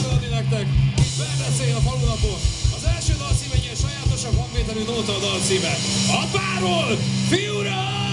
adni nektek. Verdeszél a falunapon. Az első dalcíme egy ilyen sajátosabb hangvételű nóta a dalcíme. Apáról fiúra!